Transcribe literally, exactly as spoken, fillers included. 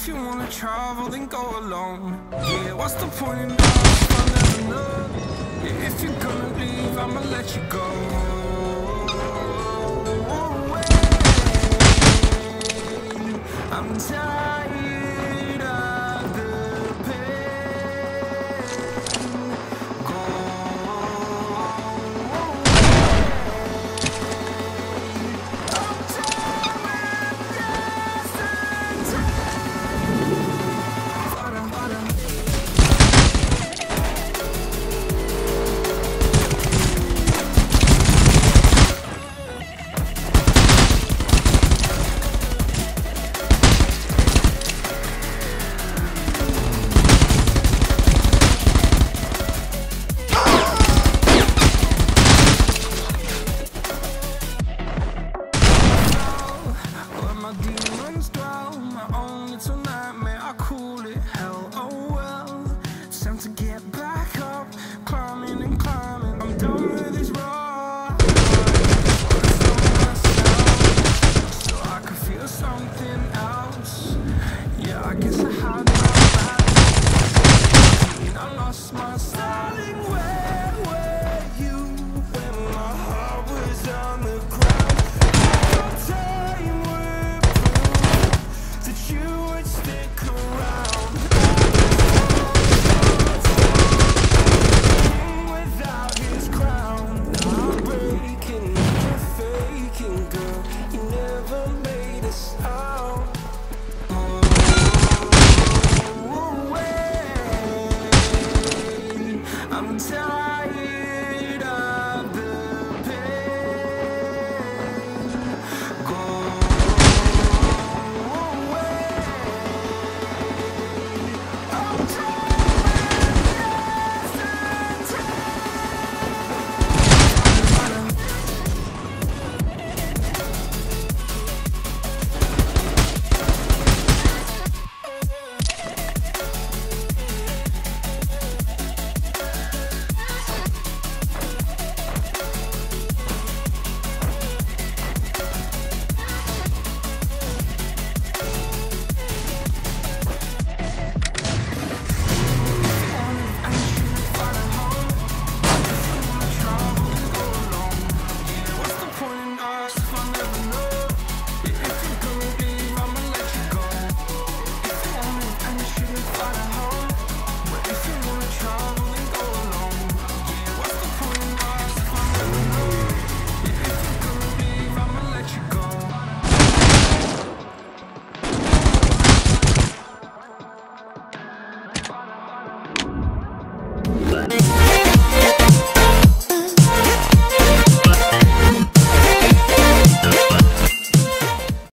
If you wanna travel, then go alone. Yeah, what's the point in love if I'll never know? Yeah, if you're gonna leave, I'ma let you go. I'm tired of the pain. Go I'm tired demons dwell, my own little nightmare, I call it hell, oh well. It's time to get back up, climbing and climbing, I'm done with this ride. So I could feel something else. Yeah, I guess I had my mind. I lost my styling. Where were you when my heart was on the ground? Time would that you would stick around. Without his crown, I'm breaking, you're faking, girl. You never made a sound. Oh, wait, I'm tired of the pain. Go find a home.